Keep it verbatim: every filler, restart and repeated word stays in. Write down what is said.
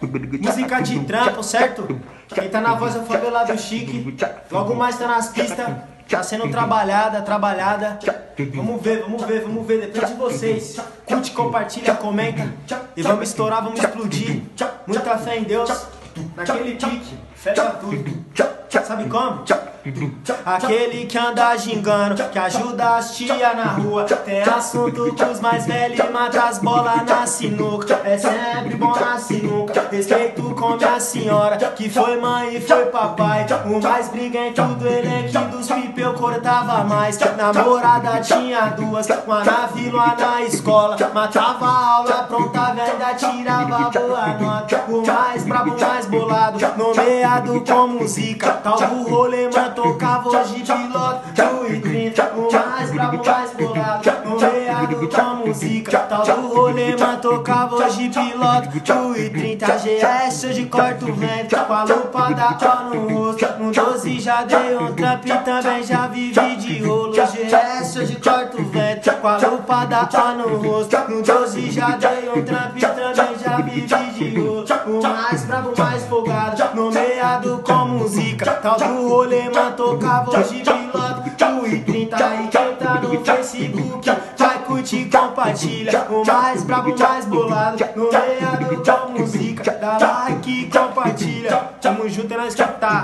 música de trampo, certo? Quem tá na voz é o favelado chique. Logo mais tá nas pistas, tá sendo trabalhada, trabalhada. Vamos ver, vamos ver, vamos ver, depende de vocês. Curte, compartilha, comenta. E vamos estourar, vamos explodir. Muita fé em Deus, naquele pique, fé pra tudo. Sabe como? Aquele que anda gingando, que ajuda as tia na rua. Tem assunto com os mais velhos e mata as bolas na sinuca. É sempre bom na sinuca. Respeito com minha senhora, que foi mãe e foi papai. O mais briguento do elenco dos pipe eu cortava mais. Namorada tinha duas, uma na vila, uma na escola. Matava a aula, aprontava e ainda tirava boa nota. O mais brabo, mais bolado, nomeado com música. Tal do rolê, mano, tocava hoje piloto do e trinta. O mais brabo, mais bolado, nomeado com música. Tal do rolê, mano, tocava hoje piloto do e trinta. G S hoje corta o vento, com a lupa da O no rosto. No doze já dei um trampo e também já vivi de rolo. G S hoje corta o vento, com a lupa da O no rosto. No doze já dei um trampo e também já vivi de rolo. O mais brabo, mais folgado, nomeado com música. Tal do rolê, mano, tocava hoje piloto do e trinta. E quem tá no Facebook vai curtir, compartilha. O mais brabo, mais bolado, nomeado com música. Dá like e compartilha. Tamo junto, é nós que tá.